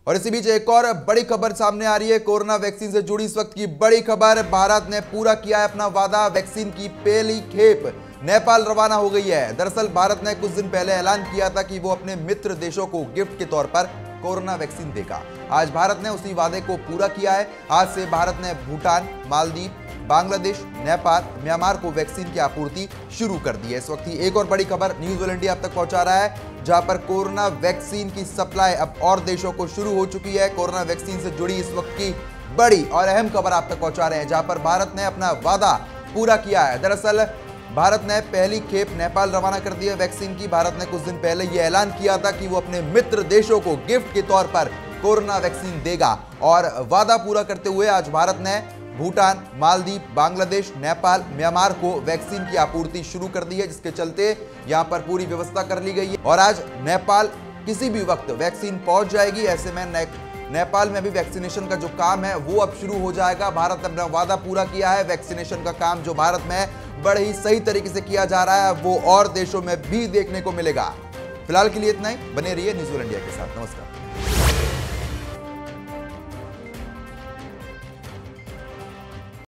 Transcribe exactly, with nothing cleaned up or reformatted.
और इसी बीच एक और बड़ी खबर सामने आ रही है कोरोना वैक्सीन से जुड़ी। इस वक्त की बड़ी खबर, भारत ने पूरा किया है अपना वादा, वैक्सीन की पहली खेप नेपाल रवाना हो गई है। दरअसल भारत ने कुछ दिन पहले ऐलान किया था कि वो अपने मित्र देशों को गिफ्ट के तौर पर कोरोना वैक्सीन देगा। आज भारत ने उसी वादे को पूरा किया है। आज से भारत ने भूटान, मालदीव, बांग्लादेश, नेपाल, म्यांमार को वैक्सीन की आपूर्ति शुरू कर दी है। इस वक्त की एक और बड़ी खबर न्यूज़ वर्ल्ड इंडिया आप तक पहुंचा रहा है, जहां पर कोरोना वैक्सीन की सप्लाई अब और देशों को शुरू हो चुकी है। कोरोना वैक्सीन से जुड़ी इस वक्त की बड़ी और अहम खबर आप तक पहुंचा रहे हैं, जहां पर भारत ने अपना वादा पूरा किया है। दरअसल भारत ने पहली खेप नेपाल रवाना कर दी है वैक्सीन की। भारत ने कुछ दिन पहले यह ऐलान किया था कि वो अपने मित्र देशों को गिफ्ट के तौर पर कोरोना वैक्सीन देगा, और वादा पूरा करते हुए आज भारत ने भूटान, मालदीव, बांग्लादेश, नेपाल, म्यांमार को वैक्सीन की आपूर्ति शुरू कर दी है, जिसके चलते यहां पर पूरी व्यवस्था कर ली गई है। और आज नेपाल किसी भी वक्त वैक्सीन पहुंच जाएगी। ऐसे में ने, नेपाल में भी वैक्सीनेशन का जो काम है वो अब शुरू हो जाएगा। भारत ने अपना वादा पूरा किया है। वैक्सीनेशन का काम जो भारत में बड़े ही सही तरीके से किया जा रहा है, वो और देशों में भी देखने को मिलेगा। फिलहाल के लिए इतना ही। बने रहिए न्यूज़ वर्ल्ड इंडिया के साथ। नमस्कार।